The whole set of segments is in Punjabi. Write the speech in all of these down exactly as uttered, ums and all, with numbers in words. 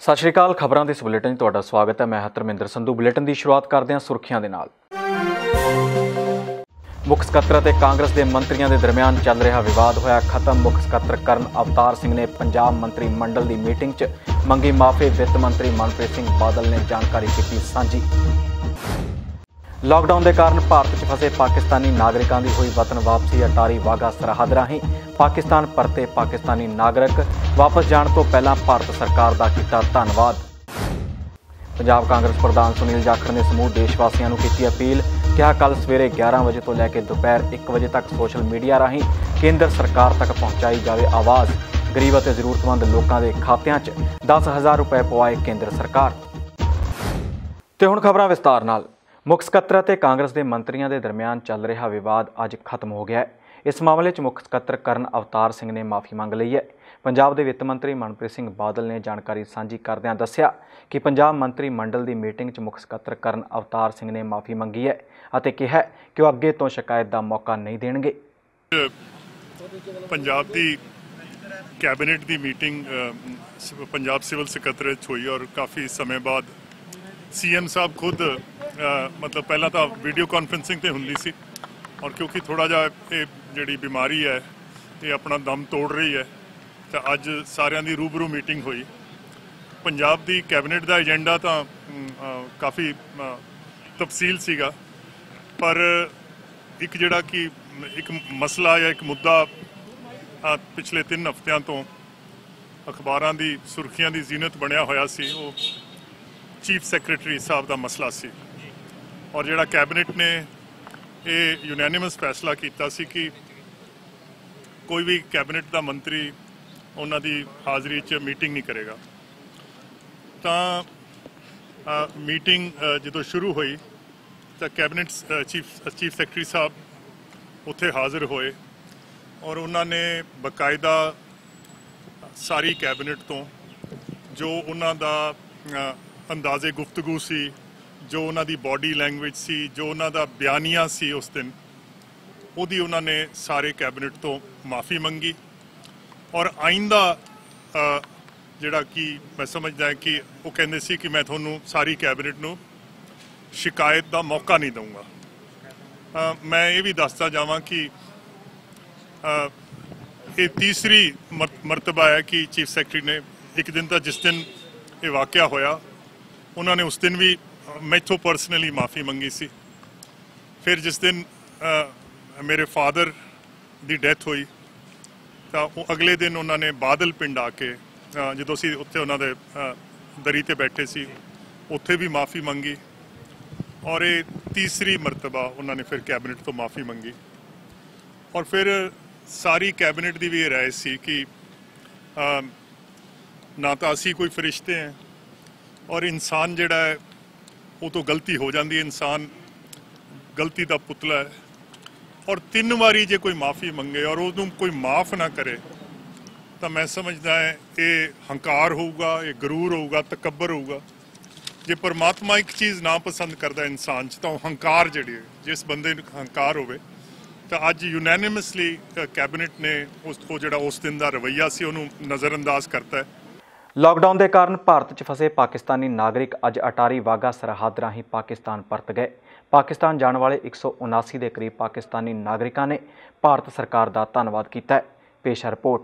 सत श्री अकाल। खबरों के इस बुलेटिन में तुहाडा स्वागत है। मैं हां धर्मिंदर संधू। बुलेटिन की शुरुआत करते हैं सुर्खियां दे नाल। मुख सकत्तर ते कांग्रेस के मंत्रियों के दरमियान चल रहा विवाद होया खत्म। मुख सकत्तर करन अवतार सिंह ने पंजाब मंत्री मंडल की मीटिंग च मंगी माफी। वित्त मंत्री मनप्रीत सिंह बादल ने जानकारी की साझी। लॉकडाउन के कारण भारत च फसे पाकिस्तानी नागरिकों की हुई वतन वापसी। अटारी वाघा सरहद राही पाकिस्तान परते पाकिस्तानी नागरिक वापस जाने तो पहला भारत सरकार का किया धन्यवाद। पंजाब कांग्रेस प्रधान सुनील जाखड़ ने समूह देशवासियों को की अपील। कहा कल सवेरे ग्यारह बजे तो लैके दोपहर एक बजे तक सोशल मीडिया राही केंद्र सरकार तक पहुँचाई जाए आवाज़। गरीब और जरूरतमंद लोगों के खात्यां च दस हज़ार रुपए पवाए केंद्र सरकार। तो हुण खबरां विस्तार नाल। मुख सकत्तर ते कांग्रेस के मंत्रियों के दरमियान चल रहा विवाद अज खत्म हो गया है। इस मामले च मुख सकत्तर करन अवतार सिंह ने माफ़ी मंग ली है। पंजाब के वित्त मंत्री मनप्रीत सिंह बादल ने जानकारी साझी करदिआं दस्सिया कि पंजाब मंत्री मंडल की मीटिंग च मुख सकत्तर करन अवतार सिंह ने माफ़ी मंगी है और कहा कि वह अगे तो शिकायत का मौका नहीं देंगे। पंजाब की कैबिनेट की मीटिंग पंजाब सिविल सकत्रेट हुई और काफ़ी समय बाद सी एम साहब खुद आ, मतलब पहला तो वीडियो कॉन्फ्रेंसिंग तो होंदी सी और क्योंकि थोड़ा जा ये जी बीमारी है ये अपना दम तोड़ रही है तो अज सारिਆਂ ਦੀ रूबरू मीटिंग हुई। पंजाब की कैबिनेट का एजेंडा तो काफ़ी तफसील सीगा पर एक जिहड़ा कि एक मसला या एक मुद्दा पिछले तीन हफ्तियां तो अखबारां की सुर्खियां की जीनत बनया होया सी वो चीफ सैक्रटरी साहब का मसला सी और जिहड़ा कैबिनेट ने ये यूनैनिमस फैसला किया सी कि कोई भी कैबिनेट का मंत्री उन्हां दी हाज़री च मीटिंग नहीं करेगा। तो मीटिंग जो शुरू हुई तो कैबिनेट चीफ चीफ सैक्रटरी साहब उत्थे हाज़र होए और उन्होंने बकायदा सारी कैबिनेट तो जो उन्हां दा अंदाजे गुफ्तगू सी जो उन्हां दी बॉडी लैंग्वेज सी जो उन्हां दा बयानिया सी उस दिन उहदी उन्होंने सारे कैबिनेट तो माफ़ी मंगी और आइंदा जिहड़ा कि मैं समझदा है कि वो कहंदे सी कि मैं तुहानूं सारी कैबिनेट नूं शिकायत का मौका नहीं दूंगा। मैं ये भी दसदा जावां कि ये तीसरी मरतबा है कि चीफ सैक्रटरी ने एक दिन तो जिस दिन ये वाकया होया उन्होंने उस दिन भी मैथों पर्सनली माफ़ी मंगी सी। फिर जिस दिन आ, मेरे फादर की डेथ हुई तो अगले दिन उन्होंने बादल पिंड आके जो असी उत्थे उन्होंने दरी ते बैठे सी उत्थे भी माफ़ी मंगी और ये तीसरी मरतबा उन्होंने फिर कैबिनेट तो माफ़ी मंगी और फिर सारी कैबिनेट की भी ये राय सी कि आ, ना तो असी कोई फरिश्ते हैं और इंसान जिहड़ा है वो तो गलती हो जाती है, इंसान गलती का पुतला है और तीन बारी जे कोई माफ़ी मंगे और उन्होंने कोई माफ़ ना करे तो मैं समझदा है ये हंकार होगा, ये गरूर होगा, तकबर होगा। जे परमात्मा एक चीज़ ना पसंद करता इंसान च तो हंकार जिहड़ी है जिस बंदे हंकार होवे तो अज यूनैनिमसली कैबिनेट ने उस जिहड़ा उस दिन का रवैया सी उन्होंने नज़रअंदाज करता है। लॉकडाउन के कारण भारत च फसे पाकिस्तानी नागरिक अज अटारी वाघा सरहद राही पाकिस्तान परत गए। पाकिस्तान जाने वाले एक सौ उनासी के करीब पाकिस्तानी नागरिकों ने भारत सरकार का धन्यवाद किया है। पेश है रिपोर्ट।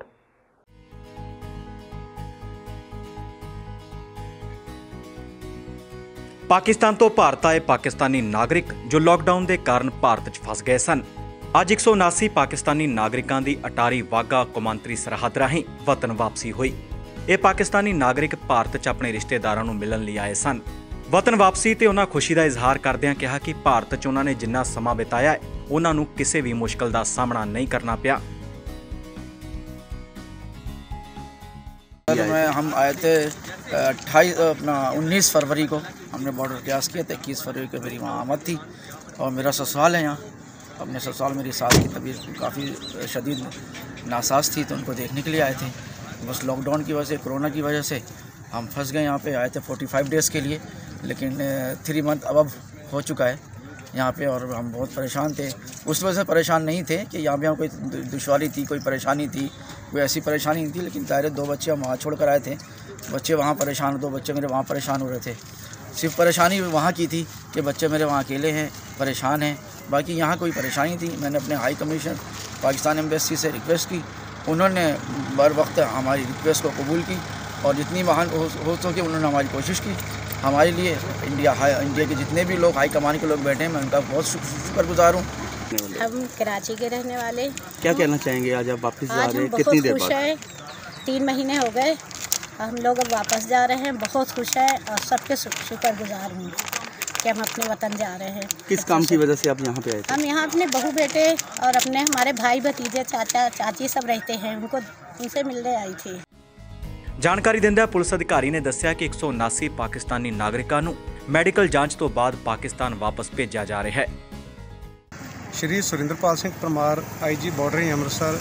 पाकिस्तान तो भारत आए पाकिस्तानी नागरिक जो लॉकडाउन के कारण भारत च फस गए सन अज एक सौ उनासी पाकिस्तानी नागरिकों की अटारी वाघा कौमांतरी सरहद राही वतन वापसी हुई। ये पाकिस्तानी नागरिक भारत च अपने रिश्तेदारों को मिलने लिए आए सन। वतन वापसी ते उन्हां खुशी का इजहार करदिआं कहा कि भारत च उन्होंने जिन्ना समा बिताया है उन्होंने किसी भी मुश्किल का सामना नहीं करना पिया। मैं हम आए थे अट्ठाईस अपना उन्नीस फरवरी को हमने बॉर्डर क्रॉस किया था। इक्कीस फरवरी को मेरी वहाँ आमद थी और मेरा ससुराल है यहाँ। अपने ससुराल मेरी सास की तबीयत काफ़ी शदीद नासाज थी तो उनको देखने के लिए आए थे। बस लॉकडाउन की वजह से, कोरोना की वजह से हम फंस गए। यहाँ पे आए थे पैंतालीस डेज़ के लिए लेकिन थ्री मंथ अब हो चुका है यहाँ पे और हम बहुत परेशान थे। उस वजह से परेशान नहीं थे कि यहाँ पे हम कोई दुश्वारी थी, कोई परेशानी थी, कोई ऐसी परेशानी नहीं थी। लेकिन दायरे दो बच्चे हम वहाँ छोड़ कर आए थे बच्चे वहाँ परेशान, दो बच्चे मेरे वहाँ परेशान हो रहे थे। सिर्फ परेशानी वहाँ की थी कि बच्चे मेरे वहाँ अकेले हैं, परेशान हैं, बाकी यहाँ कोई परेशानी थी। मैंने अपने हाई कमीशन पाकिस्तान एम्बेसी से रिक्वेस्ट की, उन्होंने बर वक्त हमारी रिक्वेस्ट को कबूल की और जितनी वहाँ हो, हो सके उन्होंने हमारी कोशिश की हमारे लिए। इंडिया हाई इंडिया के जितने भी लोग हाई कमान के लोग बैठे हैं, मैं उनका बहुत शुक्रगुजार हूँ। हम कराची के रहने वाले। क्या कहना चाहेंगे आज आप वापस जा रहे हैं, कितनी देर बाद? है तीन महीने हो गए, हम लोग अब वापस जा रहे हैं, बहुत खुश है और सबके शुक्रगुजार हूँ कि हम अपने वतन जा रहे हैं। किस काम की वजह से आप यहाँ पे आए थे? हम यहाँ अपने बहू बेटे और अपने हमारे भाई भतीजे चाचा चाची सब रहते हैं, उनको उनसे मिलने आई थी। ਜਾਣਕਾਰੀ ਦਿੰਦਿਆਂ ਪੁਲਿਸ ਅਧਿਕਾਰੀ ਨੇ ਦੱਸਿਆ ਕਿ ਇੱਕ ਸੌ ਉਨਾਸੀ ਪਾਕਿਸਤਾਨੀ ਨਾਗਰਿਕਾਂ ਨੂੰ ਮੈਡੀਕਲ ਜਾਂਚ ਤੋਂ ਬਾਅਦ ਪਾਕਿਸਤਾਨ ਵਾਪਸ ਭੇਜਿਆ ਜਾ ਰਿਹਾ ਹੈ। ਸ਼੍ਰੀ Surinderpal Singh Parmar I G border Amritsar,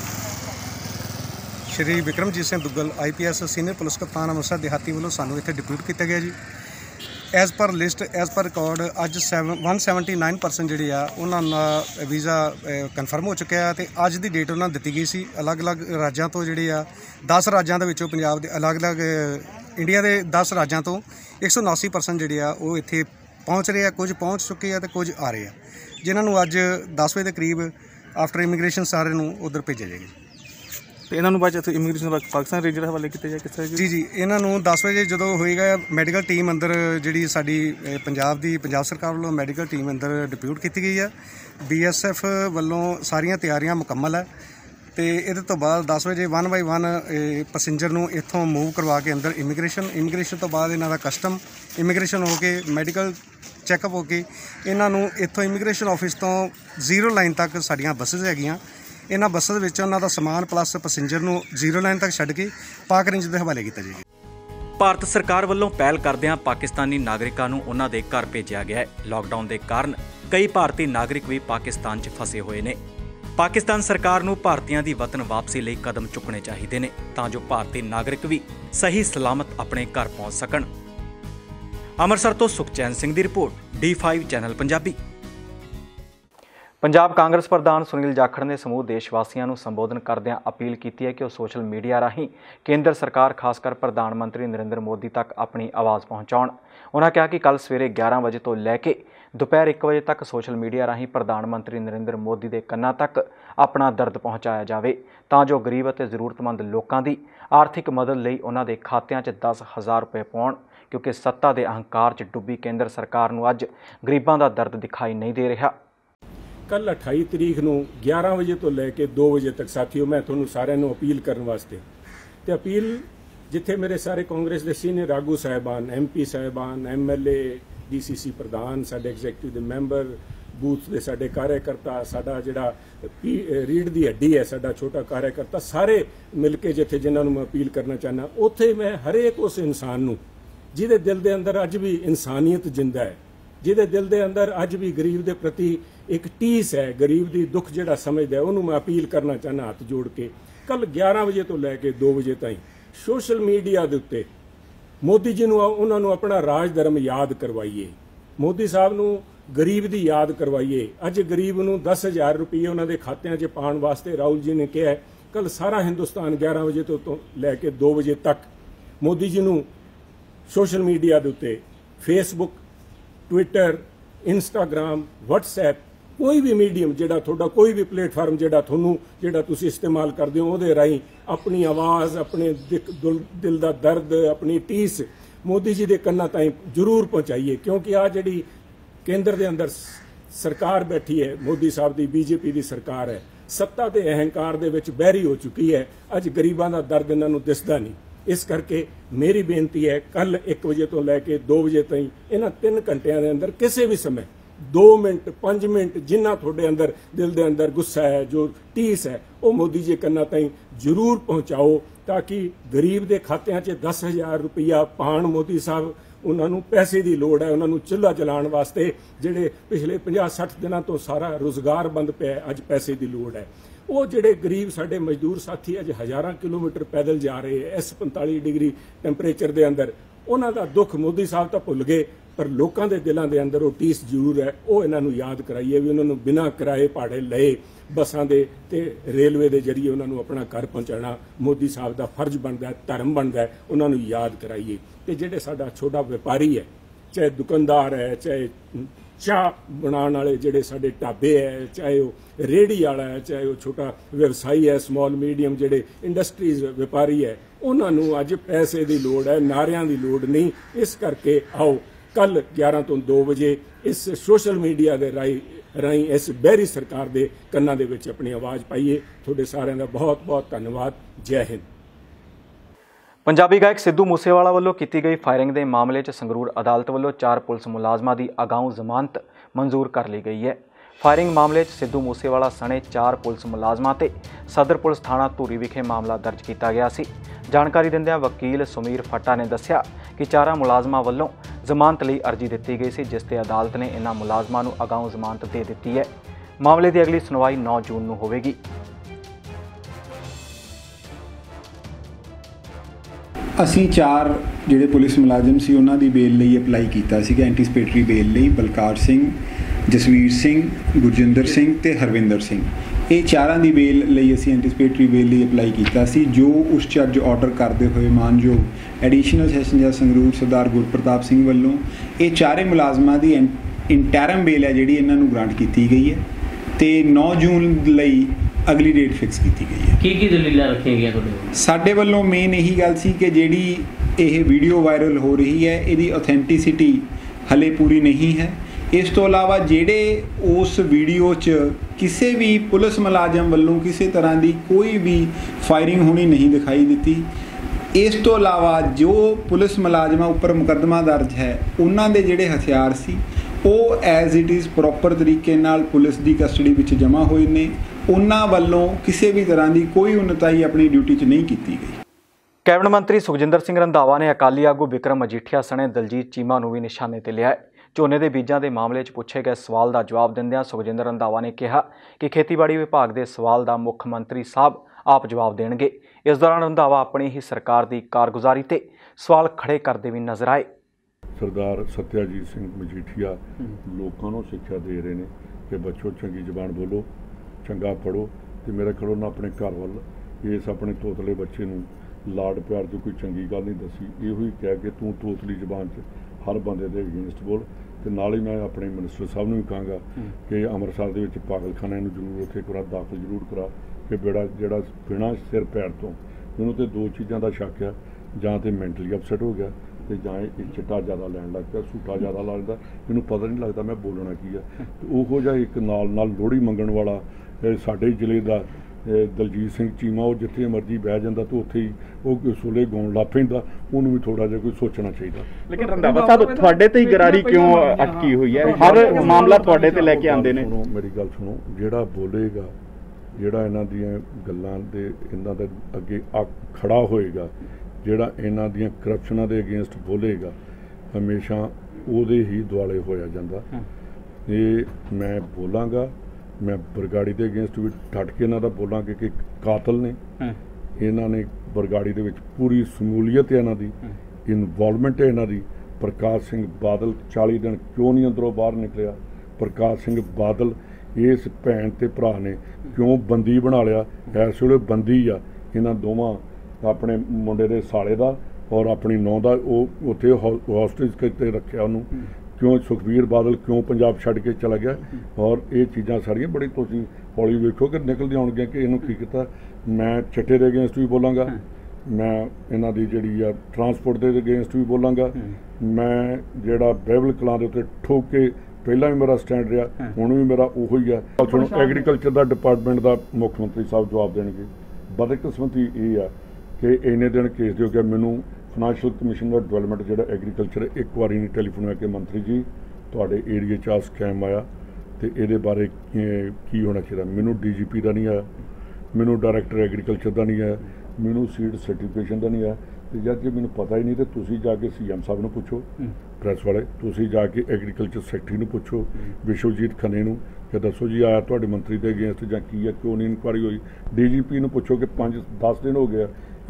Shri Vikramjit Singh Duggal I P S senior police ਕਪਤਾਨ ਅੰਮ੍ਰਿਤਸਰ ਦਿਹਾਤੀ ਵੱਲੋਂ ਸਾਨੂੰ ਇੱਥੇ ਡਿਪਿਊਟ ਕੀਤਾ ਗਿਆ ਜੀ। As per list as per record ਅੱਜ ਸੈਵਨ ਇੱਕ ਸੌ ਉਣਹੱਤਰ ਪਰਸਨ ਜਿਹੜੇ ਆ ਉਹਨਾਂ ਦਾ ਵੀਜ਼ਾ ਕਨਫਰਮ ਹੋ ਚੁੱਕਿਆ ਤੇ ਅੱਜ ਦੀ ਡੇਟ ਉਹਨਾਂ ਨੂੰ ਦਿੱਤੀ ਗਈ ਸੀ। ਅਲੱਗ-ਅਲੱਗ ਰਾਜਾਂ ਤੋਂ ਜਿਹੜੇ ਆ ਦਸ ਰਾਜਾਂ ਦੇ ਵਿੱਚੋਂ ਪੰਜਾਬ ਦੇ ਅਲੱਗ-ਅਲੱਗ ਇੰਡੀਆ ਦੇ ਦਸ ਰਾਜਾਂ ਤੋਂ ਇੱਕ ਸੌ ਉਨਾਸੀ ਪਰਸਨ ਜਿਹੜੇ ਆ ਉਹ ਇੱਥੇ ਪਹੁੰਚ ਰਹੇ ਆ। ਕੁਝ ਪਹੁੰਚ ਚੁੱਕੇ ਆ ਤੇ ਕੁਝ ਆ ਰਹੇ ਆ, ਜਿਨ੍ਹਾਂ ਨੂੰ ਅੱਜ ਦਸ ਵਜੇ ਦੇ ਕਰੀਬ ਆਫਟਰ ਇਮੀਗ੍ਰੇਸ਼ਨ ਸਾਰਿਆਂ ਨੂੰ ਉੱਧਰ ਭੇਜਿਆ ਜਾਏਗਾ। ਤੇ ਇਹਨਾਂ ਨੂੰ ਬਾਅਦ ਇੱਥੋਂ ਇਮੀਗ੍ਰੇਸ਼ਨ ਪਾਕਿਸਤਾਨ ਰੇਂਜਰ ਹਵਾਲੇ ਕੀਤੇ ਜਾਏ ਕਿਸ ਤਰ੍ਹਾਂ? ਜੀ ਜੀ ਇਹਨਾਂ ਨੂੰ ਦਸ ਵਜੇ ਜਦੋਂ ਹੋਏਗਾ ਮੈਡੀਕਲ ਟੀਮ ਅੰਦਰ ਜਿਹੜੀ ਸਾਡੀ ਪੰਜਾਬ ਦੀ ਪੰਜਾਬ ਸਰਕਾਰ ਵੱਲੋਂ ਮੈਡੀਕਲ ਟੀਮ ਅੰਦਰ ਡਿਪਿਊਟ ਕੀਤੀ ਗਈ ਹੈ। ਬੀ ਐਸ ਐਫ ਵੱਲੋਂ ਸਾਰੀਆਂ ਤਿਆਰੀਆਂ ਮੁਕੰਮਲ ਹੈ ਤੇ ਇਹਦੇ ਤੋਂ ਬਾਅਦ ਦਸ ਵਜੇ ਵਨ ਬਾਈ ਵਨ ਪੈਸੇਂਜਰ ਨੂੰ ਇੱਥੋਂ ਮੂਵ ਕਰਵਾ ਕੇ ਅੰਦਰ ਇਮੀਗ੍ਰੇਸ਼ਨ ਇਮੀਗ੍ਰੇਸ਼ਨ ਤੋਂ ਬਾਅਦ ਇਹਨਾਂ ਦਾ ਕਸਟਮ ਇਮੀਗ੍ਰੇਸ਼ਨ ਹੋ ਕੇ ਮੈਡੀਕਲ ਚੈੱਕਅਪ ਹੋ ਕੇ ਇਹਨਾਂ ਨੂੰ ਇੱਥੋਂ ਇਮੀਗ੍ਰੇਸ਼ਨ ਆਫਿਸ ਤੋਂ ਜ਼ੀਰੋ ਲਾਈਨ ਤੱਕ ਸਾਡੀਆਂ ਬੱਸਿਸ ਹੈਗੀਆਂ। ਇਹਨਾਂ ਬੱਸਾਂ ਦੇ ਵਿੱਚ ਉਹਨਾਂ ਦਾ ਸਮਾਨ ਪਲੱਸ ਪੈਸੇਂਜਰ ਨੂੰ ਜ਼ੀਰੋ ਲਾਈਨ ਤੱਕ ਛੱਡ ਕੇ ਪਾਕ ਰੇਂਜ ਦੇ ਹਵਾਲੇ ਕੀਤਾ ਜਾਏਗਾ। ਭਾਰਤ ਸਰਕਾਰ ਵੱਲੋਂ ਪਹਿਲ ਕਰਦਿਆਂ ਪਾਕਿਸਤਾਨੀ ਨਾਗਰਿਕਾਂ ਨੂੰ ਉਹਨਾਂ ਦੇ ਘਰ ਭੇਜਿਆ ਗਿਆ ਹੈ। ਲਾਕਡਾਊਨ ਦੇ ਕਾਰਨ ਕਈ ਭਾਰਤੀ ਨਾਗਰਿਕ ਵੀ ਪਾਕਿਸਤਾਨ 'ਚ ਫਸੇ ਹੋਏ ਨੇ। ਪਾਕਿਸਤਾਨ ਸਰਕਾਰ ਨੂੰ ਭਾਰਤੀਆਂ ਦੀ ਵਤਨ ਵਾਪਸੀ ਲਈ ਕਦਮ ਚੁੱਕਣੇ ਚਾਹੀਦੇ ਨੇ ਤਾਂ ਜੋ ਭਾਰਤੀ ਨਾਗਰਿਕ ਵੀ ਸਹੀ ਸਲਾਮਤ ਆਪਣੇ ਘਰ ਪਹੁੰਚ ਸਕਣ। ਅੰਮ੍ਰਿਤਸਰ ਤੋਂ ਸੁਖਚੈਨ ਸਿੰਘ ਦੀ report, D five channel Punjabi. Punjab Congress ਪ੍ਰਧਾਨ ਸੁਨੀਲ ਜਾਖੜ ਨੇ ਸਮੂਹ ਦੇਸ਼ ਵਾਸੀਆਂ ਨੂੰ ਸੰਬੋਧਨ ਕਰਦਿਆਂ ਅਪੀਲ ਕੀਤੀ ਹੈ ਕਿ ਉਹ ਸੋਸ਼ਲ ਮੀਡੀਆ ਰਾਹੀਂ ਕੇਂਦਰ ਸਰਕਾਰ ਖਾਸ ਕਰ ਪ੍ਰਧਾਨ ਮੰਤਰੀ ਨਰਿੰਦਰ ਮੋਦੀ ਤੱਕ ਆਪਣੀ ਆਵਾਜ਼ ਪਹੁੰਚਾਉਣ। ਉਹਨਾਂ ਕਿਹਾ ਕਿ ਕੱਲ੍ਹ ਸਵੇਰੇ ਗਿਆਰਾਂ ਵਜੇ ਤੋਂ ਲੈ ਕੇ ਦੁਪਹਿਰ ਇੱਕ ਵਜੇ ਤੱਕ ਸੋਸ਼ਲ ਮੀਡੀਆ ਰਾਹੀਂ ਪ੍ਰਧਾਨ ਮੰਤਰੀ ਨਰਿੰਦਰ ਮੋਦੀ ਦੇ ਕੰਨਾਂ ਤੱਕ ਆਪਣਾ ਦਰਦ ਪਹੁੰਚਾਇਆ ਜਾਵੇ ਤਾਂ ਜੋ ਗਰੀਬ ਅਤੇ ਜ਼ਰੂਰਤਮੰਦ ਲੋਕਾਂ ਦੀ ਆਰਥਿਕ ਮਦਦ ਲਈ ਉਹਨਾਂ ਦੇ ਖਾਤਿਆਂ 'ਚ ਦਸ ਹਜ਼ਾਰ ਰੁਪਏ ਪਾਉਣ, ਕਿਉਂਕਿ ਸੱਤਾ ਦੇ ਅਹੰਕਾਰ 'ਚ ਡੁੱਬੀ ਕੇਂਦਰ ਸਰਕਾਰ ਨੂੰ ਅੱਜ ਗਰੀਬਾਂ ਦਾ ਦਰਦ ਦਿਖਾਈ ਨਹੀਂ ਦੇ ਰਿਹਾ। ਕੱਲ੍ਹ ਅਠਾਈ ਤਰੀਕ ਨੂੰ ਗਿਆਰਾਂ ਵਜੇ ਤੋਂ ਲੈ ਕੇ ਦੋ ਵਜੇ ਤੱਕ ਸਾਥੀਓ ਮੈਂ ਤੁਹਾਨੂੰ ਸਾਰਿਆਂ ਨੂੰ ਅਪੀਲ ਕਰਨ ਵਾਸਤੇ ਤੇ ਅਪੀਲ ਜਿੱਥੇ ਮੇਰੇ ਸਾਰੇ ਕਾਂਗਰਸ ਦੇ ਸੀਨੀਅਰ ਆਗੂ ਸਾਹਿਬਾਨ, ਐਮ ਪੀ ਸਾਹਿਬਾਨ, M L A, D C C ਪ੍ਰਧਾਨ, ਸਾਡੇ ਐਗਜ਼ੈਕਟਿਵ ਦੇ ਮੈਂਬਰ, ਬੂਥ ਦੇ ਸਾਡੇ ਕਾਰਜਕਰਤਾ, ਸਾਡਾ ਜਿਹੜਾ ਰੀੜ ਦੀ ਹੱਡੀ ਹੈ ਸਾਡਾ ਛੋਟਾ ਕਾਰਜਕਰਤਾ, ਸਾਰੇ ਮਿਲ ਕੇ ਜਿੱਥੇ ਜਿਨ੍ਹਾਂ ਨੂੰ ਮੈਂ ਅਪੀਲ ਕਰਨਾ ਚਾਹੁੰਦਾ, ਉੱਥੇ ਮੈਂ ਹਰੇਕ ਉਸ ਇਨਸਾਨ ਨੂੰ ਜਿਹਦੇ ਦਿਲ ਦੇ ਅੰਦਰ ਅੱਜ ਵੀ ਇਨਸਾਨੀਅਤ ਜਿੰਦਾ ਹੈ, ਜਿਹਦੇ ਦਿਲ ਦੇ ਅੰਦਰ ਅੱਜ ਵੀ ਗਰੀਬ ਦੇ ਪ੍ਰਤੀ ਇੱਕ ਟੀਸ ਹੈ, ਗਰੀਬ ਦੀ ਦੁੱਖ ਜਿਹੜਾ ਸਮਝਦਾ, ਉਹਨੂੰ ਮੈਂ ਅਪੀਲ ਕਰਨਾ ਚਾਹੁੰਦਾ ਹੱਥ ਜੋੜ ਕੇ ਕੱਲ੍ਹ ਗਿਆਰਾਂ ਵਜੇ ਤੋਂ ਲੈ ਕੇ ਦੋ ਵਜੇ ਤਾਈਂ ਸੋਸ਼ਲ ਮੀਡੀਆ ਦੇ ਉੱਤੇ ਮੋਦੀ ਜੀ ਨੂੰ ਉਹਨਾਂ ਨੂੰ ਆਪਣਾ ਰਾਜ ਧਰਮ ਯਾਦ ਕਰਵਾਈਏ, ਮੋਦੀ ਸਾਹਿਬ ਨੂੰ ਗਰੀਬ ਦੀ ਯਾਦ ਕਰਵਾਈਏ। ਅੱਜ ਗਰੀਬ ਨੂੰ ਦਸ ਹਜ਼ਾਰ ਰੁਪਏ ਉਹਨਾਂ ਦੇ ਖਾਤਿਆਂ 'ਚ ਪਾਉਣ ਵਾਸਤੇ ਰਾਹੁਲ ਜੀ ਨੇ ਕਿਹਾ ਕੱਲ੍ਹ ਸਾਰਾ ਹਿੰਦੁਸਤਾਨ ਗਿਆਰਾਂ ਵਜੇ ਤੋਂ ਲੈ ਕੇ ਦੋ ਵਜੇ ਤੱਕ ਮੋਦੀ ਜੀ ਨੂੰ ਸੋਸ਼ਲ ਮੀਡੀਆ ਦੇ ਉੱਤੇ ਫੇਸਬੁੱਕ, ਟਵਿੱਟਰ, ਇੰਸਟਾਗ੍ਰਾਮ, ਵਟਸਐਪ, ਕੋਈ ਵੀ ਮੀਡੀਅਮ ਜਿਹੜਾ ਤੁਹਾਡਾ ਕੋਈ ਵੀ ਪਲੇਟਫਾਰਮ ਜਿਹੜਾ ਤੁਹਾਨੂੰ ਜਿਹੜਾ ਤੁਸੀਂ ਇਸਤੇਮਾਲ ਕਰਦੇ ਹੋ ਉਹਦੇ ਰਾਹੀਂ ਆਪਣੀ ਆਵਾਜ਼, ਆਪਣੇ ਦਿਲ ਦਾ ਦਰਦ, ਆਪਣੀ ਟੀਸ ਮੋਦੀ ਜੀ ਦੇ ਕੰਨਾਂ ਤਾਈਂ ਜ਼ਰੂਰ ਪਹੁੰਚਾਈਏ, ਕਿਉਂਕਿ ਆ ਜਿਹੜੀ ਕੇਂਦਰ ਦੇ ਅੰਦਰ ਸਰਕਾਰ ਬੈਠੀ ਹੈ, ਮੋਦੀ ਸਾਹਿਬ ਦੀ ਬੀ ਜੇ ਪੀ ਦੀ ਸਰਕਾਰ ਹੈ, ਸੱਤਾ ਦੇ ਅਹੰਕਾਰ ਦੇ ਵਿੱਚ ਬਹਿਰੀ ਹੋ ਚੁੱਕੀ ਹੈ। ਅੱਜ ਗਰੀਬਾਂ ਦਾ ਦਰਦ ਇਹਨਾਂ ਨੂੰ ਦਿਸਦਾ ਨਹੀਂ। ਇਸ ਕਰਕੇ ਮੇਰੀ ਬੇਨਤੀ ਹੈ ਕੱਲ੍ਹ ਇੱਕ ਵਜੇ ਤੋਂ ਲੈ ਕੇ ਦੋ ਵਜੇ ਤਾਈਂ ਇਹਨਾਂ ਤਿੰਨ ਘੰਟਿਆਂ ਦੇ ਅੰਦਰ ਕਿਸੇ ਵੀ ਸਮੇਂ ਦੋ ਮਿੰਟ ਪੰਜ ਮਿੰਟ ਜਿੰਨਾ ਤੁਹਾਡੇ ਅੰਦਰ ਦਿਲ ਦੇ ਅੰਦਰ ਗੁੱਸਾ ਹੈ, ਜੋ ਟੀਸ ਹੈ, ਉਹ ਮੋਦੀ ਜੀ ਕੰਨਾਂ ਤਾਈਂ ਜ਼ਰੂਰ ਪਹੁੰਚਾਓ ਤਾਂ ਕਿ ਗਰੀਬ ਦੇ ਖਾਤਿਆਂ 'ਚ ਦਸ ਹਜ਼ਾਰ ਰੁਪਈਆ ਪਾਉਣ। ਮੋਦੀ ਸਾਹਿਬ ਉਹਨਾਂ ਨੂੰ ਪੈਸੇ ਦੀ ਲੋੜ ਹੈ, ਉਹਨਾਂ ਨੂੰ ਚੁੱਲ੍ਹਾ ਜਲਾਉਣ ਵਾਸਤੇ ਜਿਹੜੇ ਪਿਛਲੇ ਪੰਜਾਹ ਸੱਠ ਦਿਨਾਂ ਤੋਂ ਸਾਰਾ ਰੁਜ਼ਗਾਰ ਬੰਦ ਪਿਆ, ਅੱਜ ਪੈਸੇ ਦੀ ਲੋੜ ਹੈ। ਉਹ ਜਿਹੜੇ ਗਰੀਬ ਸਾਡੇ ਮਜ਼ਦੂਰ ਸਾਥੀ ਅੱਜ ਹਜ਼ਾਰਾਂ ਕਿਲੋਮੀਟਰ ਪੈਦਲ ਜਾ ਰਹੇ ਐ ਇਸ ਪੰਤਾਲੀ ਡਿਗਰੀ ਟੈਂਪਰੇਚਰ ਦੇ ਅੰਦਰ, ਉਹਨਾਂ ਦਾ ਦੁੱਖ ਮੋਦੀ ਸਾਹਿਬ ਤਾਂ ਭੁੱਲ ਗਏ, ਪਰ ਲੋਕਾਂ ਦੇ ਦਿਲਾਂ ਦੇ ਅੰਦਰ ਉਹ ਟੀਸ ਜ਼ਰੂਰ ਹੈ। ਉਹ ਇਹਨਾਂ ਨੂੰ ਯਾਦ ਕਰਾਈਏ ਵੀ ਉਹਨਾਂ ਨੂੰ ਬਿਨਾਂ ਕਿਰਾਏ ਭਾੜੇ ਲਏ ਬੱਸਾਂ ਦੇ ਤੇ ਰੇਲਵੇ ਦੇ ਜ਼ਰੀਏ ਉਹਨਾਂ ਨੂੰ ਆਪਣਾ ਘਰ ਪਹੁੰਚਾਉਣਾ ਮੋਦੀ ਸਾਹਿਬ ਦਾ ਫਰਜ਼ ਬਣਦਾ ਹੈ, ਧਰਮ ਬਣਦਾ ਹੈ। ਉਹਨਾਂ ਨੂੰ ਯਾਦ ਕਰਾਈਏ। ਤੇ ਜਿਹੜੇ ਸਾਡਾ ਛੋਟਾ ਵਪਾਰੀ ਹੈ, ਚਾਹੇ ਦੁਕਾਨਦਾਰ ਹੈ, ਚਾਹੇ ਚਾਹ ਬਣਾਉਣ ਵਾਲੇ ਜਿਹੜੇ ਸਾਡੇ ਢਾਬੇ ਹੈ, ਚਾਹੇ ਉਹ ਰੇਹੜੀ ਵਾਲਾ ਹੈ, ਚਾਹੇ ਉਹ ਛੋਟਾ ਵਿਵਸਾਈ ਹੈ, ਸਮਾਲ ਮੀਡੀਅਮ ਜਿਹੜੇ ਇੰਡਸਟਰੀਜ਼ ਵਪਾਰੀ ਹੈ, ਉਹਨਾਂ ਨੂੰ ਅੱਜ ਪੈਸੇ ਦੀ ਲੋੜ ਹੈ, ਨਾਰਿਆਂ ਦੀ ਲੋੜ ਨਹੀਂ। ਇਸ ਕਰਕੇ ਆਓ ਕੱਲ ਗਿਆਰਾਂ ਤੋਂ ਦੋ ਵਜੇ ਇਸ ਸੋਸ਼ਲ ਮੀਡੀਆ ਦੇ ਰਾਹੀਂ ਰਾਹੀਂ ਇਸ ਬਹਿਰੀ ਸਰਕਾਰ ਦੇ ਕੰਨਾਂ ਦੇ ਵਿੱਚ ਆਪਣੀ ਆਵਾਜ਼ ਪਾਈਏ। ਤੁਹਾਡੇ ਸਾਰਿਆਂ ਦਾ ਬਹੁਤ ਬਹੁਤ ਧੰਨਵਾਦ। ਜੈ ਹਿੰਦ। ਪੰਜਾਬੀ ਗਾਇਕ ਸਿੱਧੂ ਮੂਸੇਵਾਲਾ ਵੱਲੋਂ ਕੀਤੀ ਗਈ ਫਾਇਰਿੰਗ ਦੇ ਮਾਮਲੇ 'ਚ ਸੰਗਰੂਰ ਅਦਾਲਤ ਵੱਲੋਂ ਚਾਰ ਪੁਲਿਸ ਮੁਲਾਜ਼ਮਾਂ ਦੀ ਅਗਾਊਂ ਜ਼ਮਾਨਤ ਮਨਜ਼ੂਰ ਕਰ ਲਈ ਗਈ ਹੈ। ਫਾਇਰਿੰਗ ਮਾਮਲੇ 'ਚ ਸਿੱਧੂ ਮੂਸੇਵਾਲਾ ਸਣੇ ਚਾਰ ਪੁਲਿਸ ਮੁਲਾਜ਼ਮਾਂ ਤੇ ਸਦਰ ਪੁਲਿਸ ਥਾਣਾ ਧੂਰੀ ਵਿਖੇ ਮਾਮਲਾ ਦਰਜ ਕੀਤਾ ਗਿਆ ਸੀ। ਜਾਣਕਾਰੀ ਦਿੰਦਿਆਂ ਵਕੀਲ ਸੁਮੀਰ ਫੱਟਾ ਨੇ ਦੱਸਿਆ ਕਿ ਚਾਰਾਂ ਮੁਲਾਜ਼ਮਾਂ ਵੱਲੋਂ ਜ਼ਮਾਨਤ ਲਈ ਅਰਜ਼ੀ ਦਿੱਤੀ ਗਈ ਸੀ, ਜਿਸ ਤੇ ਅਦਾਲਤ ਨੇ ਇਹਨਾਂ ਮੁਲਾਜ਼ਮਾਂ ਨੂੰ ਅਗਾਊਂ ਜ਼ਮਾਨਤ ਦੇ ਦਿੱਤੀ ਹੈ। ਮਾਮਲੇ ਦੀ ਅਗਲੀ ਸੁਣਵਾਈ ਨੌ ਜੂਨ ਨੂੰ ਹੋਵੇਗੀ। ਅਸੀਂ ਚਾਰ ਜਿਹੜੇ ਪੁਲਿਸ ਮੁਲਾਜ਼ਮ ਸੀ ਉਹਨਾਂ ਦੀ ਬੇਲ ਲਈ ਅਪਲਾਈ ਕੀਤਾ ਸੀਗਾ, ਐਂਟੀਸਪੇਟਰੀ ਬੇਲ ਲਈ। ਬਲਕਾਰ ਸਿੰਘ, ਜਸਵੀਰ ਸਿੰਘ, ਗੁਰਜਿੰਦਰ ਸਿੰਘ ਤੇ ਹਰਵਿੰਦਰ ਸਿੰਘ, ਇਹ ਚਾਰਾਂ ਦੀ ਬੇਲ ਲਈ ਅਸੀਂ ਐਂਟੀਸਪੇਟਰੀ ਬੇਲ ਲਈ ਅਪਲਾਈ ਕੀਤਾ ਸੀ, ਜੋ ਉਸ ਜੱਜ ਆਰਡਰ ਕਰਦੇ ਹੋਏ ਮਾਨਯੋਗ ਐਡੀਸ਼ਨਲ ਸੈਸ਼ਨ ਜੱਜ ਸੰਗਰੂਰ ਸਰਦਾਰ ਗੁਰਪ੍ਰਤਾਪ ਸਿੰਘ ਵੱਲੋਂ ਇਹ ਚਾਰੇ ਮੁਲਾਜ਼ਮਾਂ ਦੀ ਇੰਟਰਮ ਬੇਲ ਹੈ ਜਿਹੜੀ ਇਹਨਾਂ ਨੂੰ ਗ੍ਰਾਂਟ ਕੀਤੀ ਗਈ ਹੈ ਤੇ ਨੌ ਜੂਨ ਲਈ ਅਗਲੀ ਡੇਟ ਫਿਕਸ ਕੀਤੀ ਗਈ ਹੈ। ਕੀ ਕੀ ਦਲੀਲਾਂ ਰੱਖੀਆਂ ਗਈਆਂ ਤੁਹਾਡੇ ਵੱਲੋਂ? ਸਾਡੇ ਵੱਲੋਂ ਮੇਨ ਇਹੀ ਗੱਲ ਸੀ ਕਿ ਜਿਹੜੀ ਇਹ ਵੀਡੀਓ ਵਾਇਰਲ ਹੋ ਰਹੀ ਹੈ ਇਹਦੀ ਆਥੈਂਟਿਸਿਟੀ ਹਲੇ ਪੂਰੀ ਨਹੀਂ ਹੈ। ਇਸ ਤੋਂ ਇਲਾਵਾ ਜਿਹੜੇ ਉਸ ਵੀਡੀਓ 'ਚ ਕਿਸੇ ਵੀ ਪੁਲਿਸ ਮੁਲਾਜ਼ਮ ਵੱਲੋਂ ਕਿਸੇ ਤਰ੍ਹਾਂ ਦੀ ਕੋਈ ਵੀ ਫਾਇਰਿੰਗ ਹੋਣੀ ਨਹੀਂ ਦਿਖਾਈ ਦਿੱਤੀ। ਇਸ ਤੋਂ ਇਲਾਵਾ ਜੋ ਪੁਲਿਸ ਮੁਲਾਜ਼ਮਾਂ ਉੱਪਰ ਮੁਕੱਦਮਾ ਦਰਜ ਹੈ ਉਹਨਾਂ ਦੇ ਜਿਹੜੇ ਹਥਿਆਰ ਸੀ ਉਹ ਐਜ਼ ਇਟ ਇਜ਼ ਪ੍ਰੋਪਰ ਤਰੀਕੇ ਨਾਲ ਪੁਲਿਸ ਦੀ ਕਸਟਡੀ ਵਿੱਚ ਜਮ੍ਹਾਂ ਹੋਏ ਨੇ। ਉਹਨਾਂ ਵੱਲੋਂ ਕਿਸੇ ਵੀ ਤਰ੍ਹਾਂ ਦੀ ਕੋਈ ਉਨਤਾਈ ਆਪਣੀ ਡਿਊਟੀ 'ਚ ਨਹੀਂ ਕੀਤੀ ਗਈ। ਕੈਬਨਿਟ ਮੰਤਰੀ ਸੁਖਜਿੰਦਰ ਸਿੰਘ ਰੰਧਾਵਾ ਨੇ ਅਕਾਲੀ ਆਗੂ ਵਿਕਰਮ ਮਜੀਠੀਆ ਸਣੇ ਦਲਜੀਤ ਚੀਮਾ ਨੂੰ ਵੀ ਨਿਸ਼ਾਨੇ ਤੇ ਲਿਆ ਹੈ। ਝੋਨੇ ਦੇ ਬੀਜਾਂ ਦੇ ਮਾਮਲੇ 'ਚ ਪੁੱਛੇ ਗਏ ਸਵਾਲ ਦਾ ਜਵਾਬ ਦਿੰਦਿਆਂ ਸੁਖਜਿੰਦਰ ਰੰਧਾਵਾ ਨੇ ਕਿਹਾ ਕਿ ਖੇਤੀਬਾੜੀ ਵਿਭਾਗ ਦੇ ਸਵਾਲ ਦਾ ਮੁੱਖ ਮੰਤਰੀ ਸਾਹਿਬ ਆਪ ਜਵਾਬ ਦੇਣਗੇ। ਇਸ ਦੌਰਾਨ ਰੰਧਾਵਾ ਆਪਣੀ ਹੀ ਸਰਕਾਰ ਦੀ ਕਾਰਗੁਜ਼ਾਰੀ ਤੇ ਸਵਾਲ ਖੜੇ ਕਰਦੇ ਵੀ ਨਜ਼ਰ ਆਏ। ਸਰਦਾਰ ਸਤਿਆਜੀਤ ਸਿੰਘ ਮਜੀਠੀਆ ਲੋਕਾਂ ਨੂੰ ਸਿੱਖਿਆ ਦੇ ਰਹੇ ਨੇ ਕਿ ਬੱਚੋ ਚੰਗੀ ਜ਼ਬਾਨ ਬੋਲੋ, ਚੰਗਾ ਪੜ੍ਹੋ ਤੇ ਮੇਰਾ ਖੜੋ ਨਾ ਆਪਣੇ ਘਰ ਵੱਲ ਇਸ ਆਪਣੇ ਤੋਤਲੇ ਬੱਚੇ ਨੂੰ ਲਾਡ ਪਿਆਰ ਦੀ ਕੋਈ ਚੰਗੀ ਗੱਲ ਨਹੀਂ ਦੱਸੀ। ਇਹੋ ਹੀ ਕਹਿ ਕੇ ਤੂੰ ਤੋਤਲੀ ਜ਼ਬਾਨ 'ਚ ਹਰ ਬੰਦੇ ਦੇ ਅਗੇਂਸਟ ਬੋਲ। ਤੇ ਨਾਲ ਹੀ ਮੈਂ ਆਪਣੇ ਮਿਨਿਸਟਰ ਸਾਹਿਬ ਨੂੰ ਵੀ ਕਹਾਂਗਾ ਕਿ ਅੰਮ੍ਰਿਤਸਰ ਦੇ ਵਿੱਚ ਪਾਗਲਖਾਨੇ ਨੂੰ ਜ਼ਰੂਰ ਉੱਥੇ ਕਰਾ ਦਾਖਲ ਜ਼ਰੂਰ ਕਰਾ ਕਿ ਬੇੜਾ ਜਿਹੜਾ ਬਿਨਾਂ ਸਿਰ ਪੈਰ ਤੋਂ ਮੈਨੂੰ ਤੇ ਦੋ ਚੀਜ਼ਾਂ ਦਾ ਸ਼ੱਕ ਆ, ਜਾਂ ਤੇ ਮੈਂਟਲੀ ਅਪਸੈਟ ਹੋ ਗਿਆ ਤੇ ਜਾਂ ਇਹ ਚਿੱਟਾ ਜ਼ਿਆਦਾ ਲੈਣ ਲੱਗ ਪਿਆ, ਸੂਟਾ ਜ਼ਿਆਦਾ ਲੱਗਦਾ, ਮੈਨੂੰ ਪਤਾ ਨਹੀਂ ਲੱਗਦਾ ਮੈਂ ਬੋਲਣਾ ਕੀ ਆ। ਤੇ ਉਹੋ ਜਿਹਾ ਇੱਕ ਨਾਲ ਨਾਲ ਲੋਹੜੀ ਮੰਗਣ ਵਾਲਾ ਸਾਡੇ ਜ਼ਿਲ੍ਹੇ ਦਾ ਦਲਜੀਤ ਸਿੰਘ ਚੀਮਾ, ਉਹ ਜਿੱਥੇ ਮਰਜ਼ੀ ਬਹਿ ਜਾਂਦਾ ਤੇ ਉੱਥੇ ਹੀ ਉਹ ਸੋਲੇ ਗਾਉਣ ਲੱਗ ਪੈਂਦਾ। ਉਹਨੂੰ ਵੀ ਥੋੜਾ ਜਿਹਾ ਕੋਈ ਸੋਚਣਾ ਚਾਹੀਦਾ। ਲੇਕਿਨ ਰੰਧਾਵਾ ਸਾਹਿਬ ਤੁਹਾਡੇ ਤੇ ਹੀ ਗਰਾਰੀ ਕਿਉਂ ਅਟਕੀ ਹੋਈ ਹੈ? ਹਰ ਮਾਮਲਾ ਤੁਹਾਡੇ ਤੇ ਲੈ ਕੇ ਆਉਂਦੇ ਨੇ। ਮੇਰੀ ਗੱਲ ਸੁਣੋ, ਜਿਹੜਾ ਬੋਲੇਗਾ, ਜਿਹੜਾ ਇਹਨਾਂ ਦੀਆਂ ਗੱਲਾਂ ਦੇ ਇਹਨਾਂ ਦੇ ਅੱਗੇ ਆ ਖੜਾ ਹੋਏਗਾ, ਜਿਹੜਾ ਇਹਨਾਂ ਦੀਆਂ ਕਰਪਸ਼ਨਾਂ ਦੇ ਅਗੇਂਸਟ ਬੋਲੇਗਾ, ਹਮੇਸ਼ਾ ਉਹਦੇ ਹੀ ਦੁਆਲੇ ਹੋਇਆ ਜਾਂਦਾ। ਇਹ ਮੈਂ ਬੋਲਾਂਗਾ, ਮੈਂ ਬਰਗਾੜੀ ਦੇ ਅਗੇਂਸਟ ਵੀ ਡਟ ਕੇ ਇਹਨਾਂ ਦਾ ਬੋਲਾਂਗੇ ਕਿ ਕਾਤਲ ਨੇ, ਇਹਨਾਂ ਨੇ ਬਰਗਾੜੀ ਦੇ ਵਿੱਚ ਪੂਰੀ ਸਮੂਲੀਅਤ ਹੈ, ਇਹਨਾਂ ਦੀ ਇਨਵੋਲਵਮੈਂਟ ਹੈ ਇਹਨਾਂ ਦੀ। ਪ੍ਰਕਾਸ਼ ਸਿੰਘ ਬਾਦਲ ਚਾਲੀ ਦਿਨ ਕਿਉਂ ਨਹੀਂ ਅੰਦਰੋਂ ਬਾਹਰ ਨਿਕਲਿਆ? ਪ੍ਰਕਾਸ਼ ਸਿੰਘ ਬਾਦਲ ਇਸ ਭੈਣ ਤੇ ਭਰਾ ਨੇ ਕਿਉਂ ਬੰਦੀ ਬਣਾ ਲਿਆ? ਇਸ ਵੇਲੇ ਬੰਦੀ ਆ ਇਹਨਾਂ ਦੋਵਾਂ, ਆਪਣੇ ਮੁੰਡੇ ਦੇ ਸਾਲੇ ਦਾ ਔਰ ਆਪਣੀ ਨੌਂ ਦਾ। ਉਹ ਉੱਥੇ ਹੋਸਟੇਜ ਕਿਤੇ ਰੱਖਿਆ ਉਹਨੂੰ ਕਿਉਂ? ਸੁਖਬੀਰ ਬਾਦਲ ਕਿਉਂ ਪੰਜਾਬ ਛੱਡ ਕੇ ਚਲਾ ਗਿਆ? ਔਰ ਇਹ ਚੀਜ਼ਾਂ ਸਾਰੀਆਂ ਬੜੀ ਤੁਸੀਂ ਹੌਲੀ ਵੇਖੋ ਕਿ ਨਿਕਲਦੀਆਂ ਆਉਣਗੀਆਂ ਕਿ ਇਹਨੂੰ ਕੀ ਕੀਤਾ। ਮੈਂ ਚਿੱਟੇ ਦੇ ਅਗੇਂਸਟ ਵੀ ਬੋਲਾਂਗਾ, ਮੈਂ ਇਹਨਾਂ ਦੀ ਜਿਹੜੀ ਆ ਟਰਾਂਸਪੋਰਟ ਦੇ ਅਗੇਂਸਟ ਵੀ ਬੋਲਾਂਗਾ, ਮੈਂ ਜਿਹੜਾ ਬਾਈਬਲ ਕਲਾਂ ਦੇ ਉੱਤੇ ਠੋਕ ਕੇ ਪਹਿਲਾਂ ਵੀ ਮੇਰਾ ਸਟੈਂਡ ਰਿਹਾ, ਹੁਣ ਵੀ ਮੇਰਾ ਉਹੋ ਹੀ ਆ। ਤੁਹਾਨੂੰ ਐਗਰੀਕਲਚਰ ਦਾ ਡਿਪਾਰਟਮੈਂਟ ਦਾ ਮੁੱਖ ਮੰਤਰੀ ਸਾਹਿਬ ਜਵਾਬ ਦੇਣਗੇ। ਬਦਕਿਸਮਤੀ ਇਹ ਆ ਕਿ ਇੰਨੇ ਦਿਨ ਕੇਸ ਦੇ ਹੋ ਗਿਆ। ਮੈਨੂੰ ਫਾਈਨੈਂਸ਼ੀਅਲ ਕਮਿਸ਼ਨ ਆਫ ਡਿਵੈਲਪਮੈਂਟ ਜਿਹੜਾ ਐਗਰੀਕਲਚਰ ਇੱਕ ਵਾਰੀ ਨਹੀਂ ਟੈਲੀਫੋਨ ਆ ਕੇ ਮੰਤਰੀ ਜੀ ਤੁਹਾਡੇ ਏਰੀਏ 'ਚ ਆ ਸਕੈਮ ਆਇਆ ਤੇ ਇਹਦੇ ਬਾਰੇ ਕੀ ਹੋਣਾ ਚਾਹੀਦਾ। ਮੈਨੂੰ ਡੀ ਜੀ ਪੀ ਦਾ ਨਹੀਂ ਆਇਆ, ਮੈਨੂੰ ਡਾਇਰੈਕਟਰ ਐਗਰੀਕਲਚਰ ਦਾ ਨਹੀਂ ਆਇਆ, ਮੈਨੂੰ ਸੀਡ ਸਰਟੀਫਿਕੇਸ਼ਨ ਦਾ ਨਹੀਂ ਆਇਆ। ਤੇ ਜਦ ਜੇ ਮੈਨੂੰ ਪਤਾ ਹੀ ਨਹੀਂ ਤੇ ਤੁਸੀਂ ਜਾ ਕੇ ਸੀ ਐਮ ਸਾਹਿਬ ਨੂੰ ਪੁੱਛੋ, ਪ੍ਰੈਸ ਵਾਲੇ, ਤੁਸੀਂ ਜਾ ਕੇ ਐਗਰੀਕਲਚਰ ਸੈਕਟਰੀ ਨੂੰ ਪੁੱਛੋ, ਵਿਸ਼ਵਜੀਤ ਖੰਨੇ ਨੂੰ, ਕਿ ਦੱਸੋ ਜੀ ਆਇਆ ਤੁਹਾਡੇ ਮੰਤਰੀ ਦੇ ਅਗੇਂਸਟ ਜਾਂ ਕੀ ਹੈ, ਕਿਉਂ ਨਹੀਂ ਇਨਕੁਆਰੀ ਹੋਈ। ਡੀ ਜੀ ਪੀ ਨੂੰ ਪੁੱਛੋ ਕਿ ਪੰਜ ਦਸ ਦਿਨ ਹੋ ਗਿਆ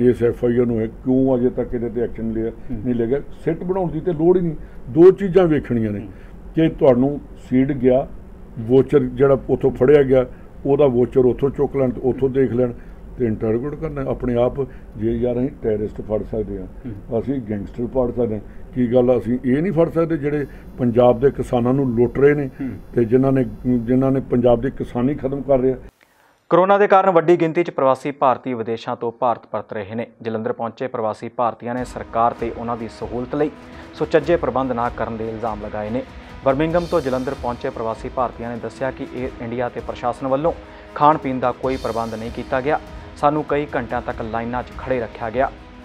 ਇਸ ਐਫ ਆਈ ਆਰ ਨੂੰ ਹੈ, ਕਿਉਂ ਅਜੇ ਤੱਕ ਇਹਦੇ ਤੇ ਐਕਸ਼ਨ ਲਿਆ ਨਹੀਂ ਲਿਆ ਗਿਆ। ਸਿੱਟ ਬਣਾਉਣ ਦੀ ਤੇ ਲੋੜ ਹੀ ਨਹੀਂ। ਦੋ ਚੀਜ਼ਾਂ ਵੇਖਣੀਆਂ ਨੇ ਕਿ ਤੁਹਾਨੂੰ ਸੀਡ ਗਿਆ, ਵੋਚਰ ਜਿਹੜਾ ਉੱਥੋਂ ਫੜਿਆ ਗਿਆ ਉਹਦਾ ਵੋਚਰ ਉੱਥੋਂ ਚੁੱਕ ਲੈਣ ਤੇ ਉੱਥੋਂ ਦੇਖ ਲੈਣ ਤੇ ਇੰਟਰੋਗੇਟ ਕਰਨਾ ਆਪਣੇ ਆਪ। ਜੇ ਯਾਰ ਅਸੀਂ ਟੈਰਰਿਸਟ ਫੜ ਸਕਦੇ ਹਾਂ, ਅਸੀਂ ਗੈਂਗਸਟਰ ਫੜ ਸਕਦੇ ਹਾਂ, ਕੀ ਗੱਲ ਅਸੀਂ ਇਹ ਨਹੀਂ ਫੜ ਸਕਦੇ ਜਿਹੜੇ ਪੰਜਾਬ ਦੇ ਕਿਸਾਨਾਂ ਨੂੰ ਲੁੱਟ ਰਹੇ ਨੇ ਤੇ ਜਿਨ੍ਹਾਂ ਨੇ ਜਿਨ੍ਹਾਂ ਨੇ ਪੰਜਾਬ ਦੀ ਕਿਸਾਨੀ ਖਤਮ ਕਰ ਰਹੇ ਆ। ਕੋਰੋਨਾ ਦੇ ਕਾਰਨ ਵੱਡੀ ਗਿਣਤੀ 'ਚ ਪ੍ਰਵਾਸੀ ਭਾਰਤੀ ਵਿਦੇਸ਼ਾਂ ਤੋਂ ਭਾਰਤ ਪਰਤ ਰਹੇ ਨੇ। ਜਲੰਧਰ ਪਹੁੰਚੇ ਪ੍ਰਵਾਸੀ ਭਾਰਤੀਆਂ ਨੇ ਸਰਕਾਰ ਤੇ ਉਹਨਾਂ ਦੀ ਸਹੂਲਤ ਲਈ ਸੁਚੱਜੇ ਪ੍ਰਬੰਧ ਨਾ ਕਰਨ ਦੇ ਇਲਜ਼ਾਮ ਲਗਾਏ ਨੇ। ਬਰਮਿੰਘਮ ਤੋਂ ਜਲੰਧਰ ਪਹੁੰਚੇ ਪ੍ਰਵਾਸੀ ਭਾਰਤੀਆਂ ਨੇ ਦੱਸਿਆ ਕਿ ਏਅਰ ਇੰਡੀਆ ਤੇ ਪ੍ਰਸ਼ਾਸਨ ਵੱਲੋਂ ਖਾਣ ਪੀਣ ਦਾ ਕੋਈ ਪ੍ਰਬੰਧ ਨਹੀਂ ਕੀਤਾ ਗਿਆ। ਸਾਨੂੰ ਕਈ ਘੰਟਿਆਂ ਤੱਕ ਲਾਈਨਾਂ 'ਚ ਖੜੇ ਰੱਖਿਆ ਗਿਆ।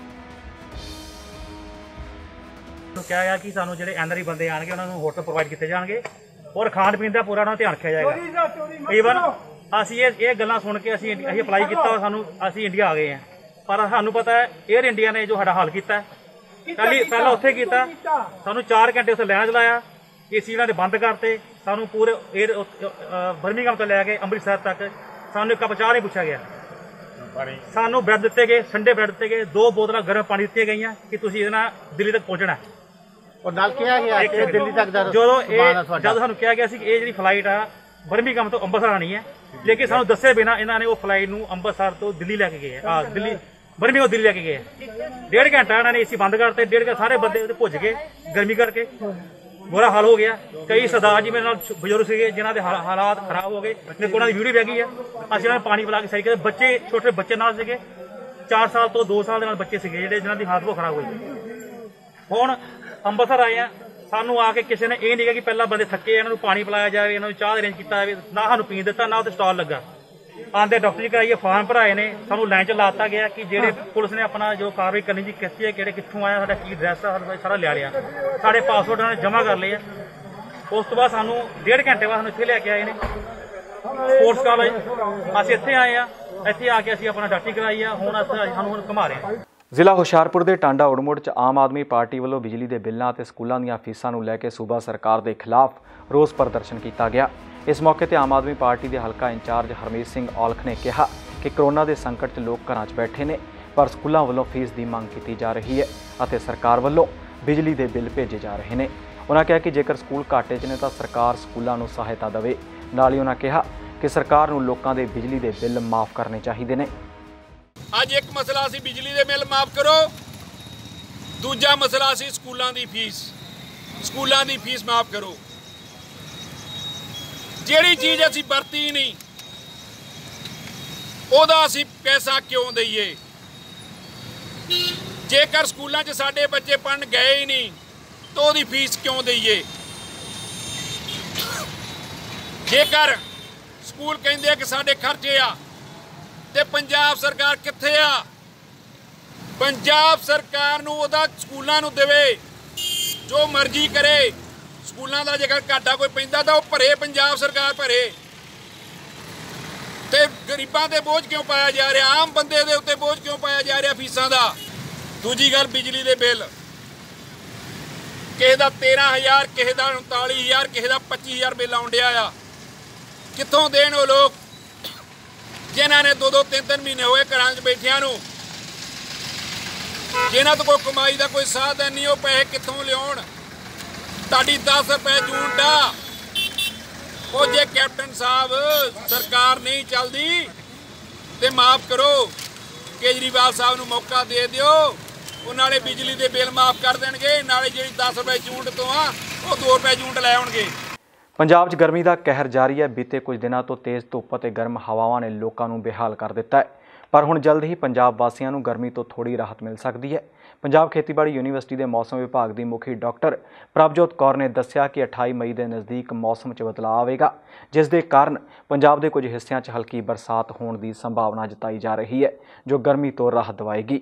ਕਿਹਾ ਗਿਆ ਕਿ ਸਾਨੂੰ ਜਿਹੜੇ ਐਨਆਰਆਈ ਬੰਦੇ ਆਣਗੇ ਉਹਨਾਂ ਨੂੰ ਹੋਟਲ ਪ੍ਰੋਵਾਈਡ ਕੀਤੇ ਜਾਣਗੇ ਔਰ ਖਾਣ ਪੀਣ ਦਾ ਪੂਰਾ ਉਹਨਾਂ ਧਿਆਨ ਰੱਖਿਆ ਜਾਏਗਾ। ਈਵਨ ਅਸੀਂ ਇਹ ਇਹ ਗੱਲਾਂ ਸੁਣ ਕੇ ਅਸੀਂ ਅਸੀਂ ਅਪਲਾਈ ਕੀਤਾ, ਸਾਨੂੰ ਅਸੀਂ ਇੰਡੀਆ ਆ ਗਏ ਹਾਂ, ਪਰ ਸਾਨੂੰ ਪਤਾ ਹੈ ਏਅਰ ਇੰਡੀਆ ਨੇ ਜੋ ਸਾਡਾ ਹਾਲ ਕੀਤਾ ਪਹਿਲੀ ਪਹਿਲਾਂ ਉੱਥੇ ਕੀਤਾ, ਸਾਨੂੰ ਚਾਰ ਘੰਟੇ ਉੱਥੇ ਲੈਣ ਚਲਾਇਆ, ਏਸੀ ਇਹਨਾਂ ਦੇ ਬੰਦ ਕਰਤੇ, ਸਾਨੂੰ ਪੂਰੇ ਏਅਰ ਬਰਮਿੰਘਮ ਤੋਂ ਲੈ ਕੇ ਅੰਮ੍ਰਿਤਸਰ ਤੱਕ ਸਾਨੂੰ ਇੱਕ ਕੱਪ ਚਾਹ ਨਹੀਂ ਪੁੱਛਿਆ ਗਿਆ। ਸਾਨੂੰ ਬ੍ਰੈਡ ਦਿੱਤੇ ਗਏ, ਠੰਡੇ ਬ੍ਰੈਡ ਦਿੱਤੇ ਗਏ, ਦੋ ਬੋਤਲਾਂ ਗਰਮ ਪਾਣੀ ਦਿੱਤੀਆਂ ਗਈਆਂ ਕਿ ਤੁਸੀਂ ਇਹਦੇ ਨਾਲ ਦਿੱਲੀ ਤੱਕ ਪਹੁੰਚਣਾ ਔਰ ਨਾਲ ਕਿਹਾ ਗਿਆ ਕਿ ਦਿੱਲੀ ਤੱਕ ਦਾ ਜਦੋਂ ਇਹ ਜਦੋਂ ਸਾਨੂੰ ਕਿਹਾ ਗਿਆ ਸੀ ਕਿ ਇਹ ਜਿਹੜੀ ਫਲਾਈਟ ਆ ਬਰਮਿੰਘਮ ਤੋਂ ਅੰਮ੍ਰਿਤਸਰ ਆਣੀ ਹੈ, ਲੇਕਿਨ ਸਾਨੂੰ ਦੱਸੇ ਬਿਨਾਂ ਇਹਨਾਂ ਨੇ ਉਹ ਫਲਾਈਟ ਨੂੰ ਅੰਮ੍ਰਿਤਸਰ ਤੋਂ ਦਿੱਲੀ ਲੈ ਕੇ ਗਏ ਆ ਦਿੱਲੀ ਬਰਮਿੰਘਮ ਦਿੱਲੀ ਲੈ ਕੇ ਗਏ। ਡੇਢ ਘੰਟਾ ਇਹਨਾਂ ਨੇ ਏਸੀ ਬੰਦ ਕਰਤੇ, ਡੇਢ ਘੰਟੇ ਸਾਰੇ ਬੰਦੇ ਉਹਦੇ ਭੁੱਜ ਗਏ ਗਰਮੀ ਕਰਕੇ, ਬੁਰਾ ਹਾਲ ਹੋ ਗਿਆ। ਕਈ ਸਰਦਾਰ ਜੀ ਮੇਰੇ ਨਾਲ ਬਜ਼ੁਰਗ ਸੀਗੇ ਜਿਨ੍ਹਾਂ ਦੇ ਹਾਲਾਤ ਖਰਾਬ ਹੋ ਗਏ, ਮੇਰੇ ਕੋਲ ਉਹਨਾਂ ਦੀ ਵੀਡੀਓ ਬਹਿ ਗਈ ਆ। ਅਸੀਂ ਉਹਨਾਂ ਨੂੰ ਪਾਣੀ ਪਿਲਾ ਕੇ ਸਹੀ ਕਰਦੇ, ਬੱਚੇ ਛੋਟੇ ਬੱਚੇ ਨਾਲ ਸੀਗੇ, ਚਾਰ ਸਾਲ ਤੋਂ ਦੋ ਸਾਲ ਦੇ ਨਾਲ ਬੱਚੇ ਸੀਗੇ ਜਿਹੜੇ ਜਿਨ੍ਹਾਂ ਦੀ ਹਾਲਤ ਬਹੁਤ ਖਰਾਬ ਹੋਈ। ਹੁਣ ਅੰਮ੍ਰਿਤਸਰ ਆਏ ਆ, ਸਾਨੂੰ ਆ ਕੇ ਕਿਸੇ ਨੇ ਇਹ ਨਹੀਂ ਕਿਹਾ ਕਿ ਪਹਿਲਾਂ ਬੰਦੇ ਥੱਕੇ ਇਹਨਾਂ ਨੂੰ ਪਾਣੀ ਪਿਲਾਇਆ ਜਾਵੇ, ਇਹਨਾਂ ਨੂੰ ਚਾਹ ਅਰੇਂਜ ਕੀਤਾ ਜਾਵੇ, ਨਾ ਸਾਨੂੰ ਪੀਣ ਦਿੱਤਾ, ਨਾ ਉੱਥੇ ਸਟਾਲ ਲੱਗਾ। ਆਂਦੇ ਡਾਕਟਰ ਜੀ ਕਰਾਈਏ, ਫਾਰਮ ਭਰਾਏ ਨੇ, ਸਾਨੂੰ ਲਾਈਨ 'ਚ ਲਾਤਾ ਗਿਆ ਕਿ ਜਿਹੜੇ ਪੁਲਿਸ ਨੇ ਆਪਣਾ ਜੋ ਕਾਰਵਾਈ ਕਰਨੀ ਜੀ ਕੀਤੀ ਹੈ, ਕਿਹੜੇ ਕਿੱਥੋਂ ਆਇਆ, ਸਾਡਾ ਕੀ ਐਡਰੈਸ ਆ, ਸਾਰਾ ਲਿਆ ਲਿਆ, ਸਾਡੇ ਪਾਸਪੋਰਟ ਉਹਨਾਂ ਨੇ ਜਮ੍ਹਾਂ ਕਰ ਲਏ ਆ। ਉਸ ਤੋਂ ਬਾਅਦ ਸਾਨੂੰ ਡੇਢ ਘੰਟੇ ਬਾਅਦ ਸਾਨੂੰ ਇੱਥੇ ਲੈ ਕੇ ਆਏ ਨੇ ਸਪੋਰਟਸ ਕਾਲਜ, ਅਸੀਂ ਇੱਥੇ ਆਏ ਆ, ਇੱਥੇ ਆ ਕੇ ਅਸੀਂ ਆਪਣਾ ਡਾਕਟਰੀ ਕਰਾਈ ਆ। ਹੁਣ ਅਸੀਂ ਸਾਨੂੰ ਹੁਣ ਘੁਮਾ ਰਹੇ ਹਾਂ। ਜ਼ਿਲ੍ਹਾ ਹੁਸ਼ਿਆਰਪੁਰ ਦੇ ਟਾਂਡਾ ਉੜਮੁੜ 'ਚ ਆਮ ਆਦਮੀ ਪਾਰਟੀ ਵੱਲੋਂ ਬਿਜਲੀ ਦੇ ਬਿੱਲਾਂ ਅਤੇ ਸਕੂਲਾਂ ਦੀਆਂ ਫੀਸਾਂ ਨੂੰ ਲੈ ਕੇ ਸੂਬਾ ਸਰਕਾਰ ਦੇ ਖਿਲਾਫ ਰੋਸ ਪ੍ਰਦਰਸ਼ਨ ਕੀਤਾ ਗਿਆ। ਇਸ ਮੌਕੇ ਤੇ ਆਮ ਆਦਮੀ ਪਾਰਟੀ ਦੇ ਹਲਕਾ ਇੰਚਾਰਜ ਹਰਮੀਤ ਸਿੰਘ ਔਲਖ ਨੇ ਕਿਹਾ ਕਿ ਕਰੋਨਾ ਦੇ ਸੰਕਟ 'ਚ ਲੋਕ ਘਰਾਂ 'ਚ ਬੈਠੇ ਨੇ, ਪਰ ਸਕੂਲਾਂ ਵੱਲੋਂ ਫੀਸ ਦੀ ਮੰਗ ਕੀਤੀ ਜਾ ਰਹੀ ਹੈ ਅਤੇ ਸਰਕਾਰ ਵੱਲੋਂ ਬਿਜਲੀ ਦੇ ਬਿੱਲ ਭੇਜੇ ਜਾ ਰਹੇ ਨੇ। ਉਹਨਾਂ ਕਿਹਾ ਕਿ ਜੇਕਰ ਸਕੂਲ ਘਾਟੇ 'ਚ ਨੇ ਤਾਂ ਸਰਕਾਰ ਸਕੂਲਾਂ ਨੂੰ ਸਹਾਇਤਾ ਦੇਵੇ। ਨਾਲ ਹੀ ਉਹਨਾਂ ਕਿਹਾ ਕਿ ਸਰਕਾਰ ਨੂੰ ਲੋਕਾਂ ਦੇ ਬਿਜਲੀ ਦੇ ਬਿੱਲ ਮਾਫ ਕਰਨੇ ਚਾਹੀਦੇ ਨੇ। ਅੱਜ ਇੱਕ ਮਸਲਾ ਸੀ ਬਿਜਲੀ ਦੇ ਬਿੱਲ ਮਾਫ ਕਰੋ, ਦੂਜਾ ਮਸਲਾ ਸੀ ਸਕੂਲਾਂ ਦੀ ਫੀਸ, ਸਕੂਲਾਂ ਦੀ ਫੀਸ ਮਾਫ ਕਰੋ। ਜਿਹੜੀ ਚੀਜ਼ ਅਸੀਂ ਵਰਤੀ ਨਹੀਂ ਉਹਦਾ ਅਸੀਂ ਪੈਸਾ ਕਿਉਂ ਦਈਏ? ਜੇਕਰ ਸਕੂਲਾਂ 'ਚ ਸਾਡੇ ਬੱਚੇ ਪੜ੍ਹਨ ਗਏ ਹੀ ਨਹੀਂ ਤਾਂ ਉਹਦੀ ਫੀਸ ਕਿਉਂ ਦਈਏ? ਜੇਕਰ ਸਕੂਲ ਕਹਿੰਦੇ ਕਿ ਸਾਡੇ ਖਰਚੇ ਆ ਤੇ ਪੰਜਾਬ ਸਰਕਾਰ ਕਿੱਥੇ ਆ? ਪੰਜਾਬ ਸਰਕਾਰ ਨੂੰ ਉਹਦਾ ਸਕੂਲਾਂ ਨੂੰ ਦੇਵੇ, ਜੋ ਮਰਜ਼ੀ ਕਰੇ। ਸਕੂਲਾਂ ਦਾ ਜੇਕਰ ਘਾਟਾ ਕੋਈ ਪੈਂਦਾ ਤਾਂ ਉਹ ਭਰੇ, ਪੰਜਾਬ ਸਰਕਾਰ ਭਰੇ। ਤੇ ਗਰੀਬਾਂ ਤੇ ਬੋਝ ਕਿਉਂ ਪਾਇਆ ਜਾ ਰਿਹਾ? ਆਮ ਬੰਦੇ ਦੇ ਉੱਤੇ ਬੋਝ ਕਿਉਂ ਪਾਇਆ ਜਾ ਰਿਹਾ ਫੀਸਾਂ ਦਾ? ਦੂਜੀ ਗੱਲ, ਬਿਜਲੀ ਦੇ ਬਿੱਲ ਕਿਸੇ ਦਾ ਤੇਰਾਂ ਹਜ਼ਾਰ, ਕਿਸੇ ਦਾ ਉਨਤਾਲੀ ਹਜ਼ਾਰ, ਕਿਸੇ ਦਾ ਪੱਚੀ ਹਜ਼ਾਰ ਬਿੱਲ ਆਉਣ ਡਿਆ ਆ। ਕਿੱਥੋਂ ਦੇਣ ਉਹ ਲੋਕ ਜਿਨ੍ਹਾਂ ਨੇ ਦੋ ਦੋ ਤਿੰਨ ਤਿੰਨ ਮਹੀਨੇ ਹੋਏ ਘਰਾਂ 'ਚ ਬੈਠਿਆਂ ਨੂੰ, ਜਿਨ੍ਹਾਂ ਤੋਂ ਕੋਈ ਕਮਾਈ ਦਾ ਕੋਈ ਸਾਧਨ ਨਹੀਂ, ਉਹ ਪੈਸੇ ਕਿੱਥੋਂ ਲਿਆਉਣ? ਤੁਹਾਡੀ ਦਸ ਰੁਪਏ ਯੂਨਿਟ ਆ। ਉਹ ਜੇ ਕੈਪਟਨ ਸਾਹਿਬ ਸਰਕਾਰ ਨਹੀਂ ਚੱਲਦੀ ਤੇ ਮਾਫ ਕਰੋ, ਕੇਜਰੀਵਾਲ ਸਾਹਿਬ ਨੂੰ ਮੌਕਾ ਦੇ ਦਿਓ, ਉਹ ਨਾਲੇ ਬਿਜਲੀ ਦੇ ਬਿੱਲ ਮਾਫ ਕਰ ਦੇਣਗੇ, ਨਾਲੇ ਜਿਹੜੀ ਦਸ ਰੁਪਏ ਯੂਨਿਟ ਤੋਂ ਆ ਉਹ ਦੋ ਰੁਪਏ ਯੂਨਿਟ ਲੈ ਆਉਣਗੇ। ਪੰਜਾਬ 'ਚ ਗਰਮੀ ਦਾ ਕਹਿਰ ਜਾਰੀ ਹੈ। ਬੀਤੇ ਕੁਝ ਦਿਨਾਂ ਤੋਂ ਤੇਜ਼ ਧੁੱਪ ਅਤੇ ਗਰਮ ਹਵਾਵਾਂ ਨੇ ਲੋਕਾਂ ਨੂੰ ਬੇਹਾਲ ਕਰ ਦਿੱਤਾ ਹੈ, ਪਰ ਹੁਣ ਜਲਦ ਹੀ ਪੰਜਾਬ ਵਾਸੀਆਂ ਨੂੰ ਗਰਮੀ ਤੋਂ ਥੋੜੀ ਰਾਹਤ ਮਿਲ ਸਕਦੀ ਹੈ। ਪੰਜਾਬ ਖੇਤੀਬਾੜੀ ਯੂਨੀਵਰਸਿਟੀ ਦੇ ਮੌਸਮ ਵਿਭਾਗ ਦੀ ਮੁਖੀ ਡਾਕਟਰ ਪ੍ਰਭਜੋਤ ਕੌਰ ਨੇ ਦੱਸਿਆ ਕਿ ਅਠਾਈ ਮਈ ਦੇ ਨਜ਼ਦੀਕ ਮੌਸਮ 'ਚ ਬਦਲਾਅ ਆਵੇਗਾ, ਜਿਸ ਦੇ ਕਾਰਨ ਪੰਜਾਬ ਦੇ ਕੁਝ ਹਿੱਸਿਆਂ 'ਚ ਹਲਕੀ ਬਰਸਾਤ ਹੋਣ ਦੀ ਸੰਭਾਵਨਾ ਜਤਾਈ ਜਾ ਰਹੀ ਹੈ, ਜੋ ਗਰਮੀ ਤੋਂ ਰਾਹਤ ਦਿਵਾਏਗੀ।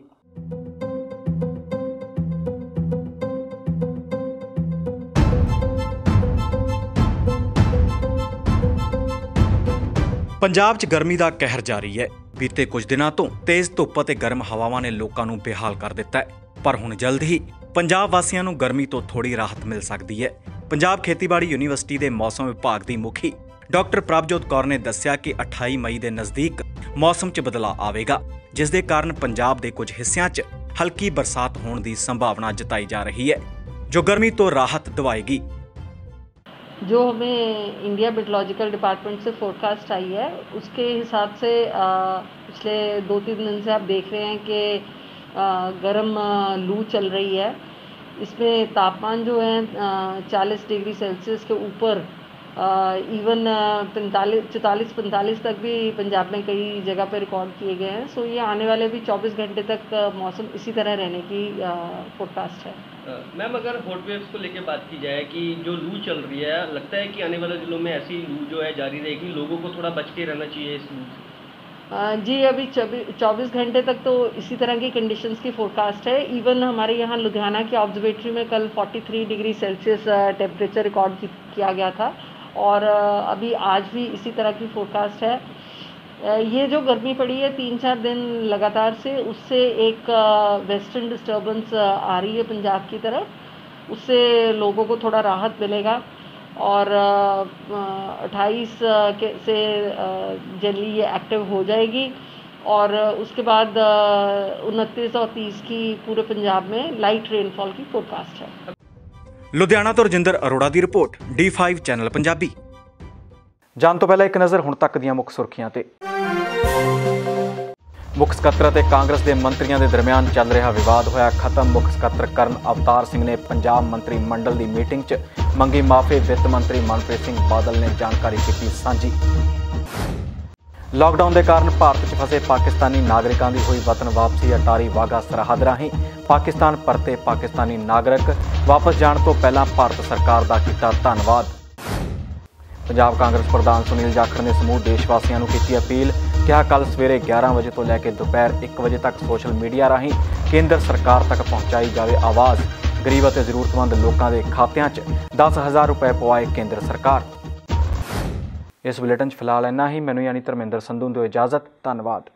ਪੰਜਾਬ 'ਚ ਗਰਮੀ ਦਾ ਕਹਿਰ ਜਾਰੀ ਹੈ। ਬੀਤੇ ਕੁਝ ਦਿਨਾਂ ਤੋਂ ਤੇਜ਼ ਧੁੱਪ ਅਤੇ ਗਰਮ ਹਵਾਵਾਂ ਨੇ ਲੋਕਾਂ ਨੂੰ ਬੇਹਾਲ ਕਰ ਦਿੱਤਾ ਹੈ, ਪਰ ਹੁਣ ਜਲਦ ਹੀ ਪੰਜਾਬ ਵਾਸੀਆਂ ਨੂੰ ਗਰਮੀ ਤੋਂ ਥੋੜੀ ਰਾਹਤ ਮਿਲ ਸਕਦੀ ਹੈ। ਪੰਜਾਬ ਖੇਤੀਬਾੜੀ ਯੂਨੀਵਰਸਿਟੀ ਦੇ ਮੌਸਮ ਵਿਭਾਗ ਦੀ ਮੁਖੀ ਡਾਕਟਰ ਪ੍ਰਭਜੋਤ ਕੌਰ ਨੇ ਦੱਸਿਆ ਕਿ ਅਠਾਈ ਮਈ ਦੇ ਨਜ਼ਦੀਕ ਮੌਸਮ 'ਚ ਬਦਲਾਅ ਆਵੇਗਾ, ਜਿਸ ਦੇ ਕਾਰਨ ਪੰਜਾਬ ਦੇ ਕੁਝ ਹਿੱਸਿਆਂ 'ਚ ਹਲਕੀ ਬਰਸਾਤ ਹੋਣ ਦੀ ਸੰਭਾਵਨਾ ਜਤਾਈ ਜਾ ਰਹੀ है, जो गर्मी तो राहत दिवाएगी। जो हमें इंडिया मेट्रोलॉजिकल डिपार्टमेंट से फोरकास्ट आई है उसके हिसाब से पिछले दो तीन दिन से आप देख रहे हैं कि गर्म लू चल रही है। इसमें तापमान जो है चालीस डिग्री सेल्सियस के ऊपर इवन पैंतालीस चौतालीस पैंतालीस तक भी पंजाब में कई जगह पर रिकॉर्ड किए गए हैं। सो ये आने वाले भी चौबीस घंटे तक मौसम इसी तरह रहने की फोरकास्ट है। मैम, अगर हॉट वेव्स को लेकर बात की जाए कि जो लू चल रही है, लगता है कि आने वाले दिनों में ऐसी लू जो है जारी रहेगी, लोगों को थोड़ा बच के रहना चाहिए इस लू से? जी, अभी चौबीस घंटे तक तो इसी तरह की कंडीशंस की फोरकास्ट है। इवन हमारे यहाँ लुधियाना की ऑब्जर्वेटरी में कल तैंतालीस डिग्री सेल्सियस टेम्परेचर रिकॉर्ड किया गया था और अभी आज भी इसी तरह की फोरकास्ट है। ये जो गर्मी पड़ी है तीन चार दिन लगातार से, उससे एक वेस्टर्न डिस्टर्बेंस आ रही है पंजाब की तरफ, उससे लोगों को थोड़ा राहत मिलेगा और अट्ठाईस से जनरली ये एक्टिव हो जाएगी और उसके बाद उनतीस और तीस की पूरे पंजाब में लाइट रेनफॉल की फोरकास्ट है। लुधियाना तो रजिंदर अरोड़ा की report, D five channel Punjabi. जान तो पहले एक नज़र हुण तक दीआं मुख सुर्खियां ते। मुख ਸਕੱਤਰ ਅਤੇ कांग्रेस के मंत्रियों के दरमियान चल रहा विवाद होया खत्म। मुख ਸਕੱਤਰ ਕਰਨ अवतार सिंह ने पंजाब मंत्री मंडल की मीटिंग च मंगी माफी। वित्त मंत्री मनप्रीत सिंह बादल ने जानकारी की साझी। लॉकडाउन के कारण भारत च फसे पाकिस्तानी नागरिकों की हुई वतन वापसी। अटारी वाघा सरहद राही पाकिस्तान परते पाकिस्तानी नागरिक वापस जाने तो पहला भारत सरकार का किया धन्नवाद। पंजाब कांग्रेस प्रधान सुनील जाखड़ ने समूह देशवासियों को की अपील, कहा कल सवेरे ग्यारह बजे तो लैके दोपहर एक बजे तक सोशल मीडिया राही केंद्र सरकार तक पहुँचाई जाए आवाज़। गरीब और जरूरतमंद लोगों के खात्यां च दस हज़ार रुपए पवाए केंद्र सरकार। इस बुलेटिन च फिलहाल इन्ना ही। मैनूं यानी धर्मेंद्र संधू दिओ इजाजत। धन्नवाद।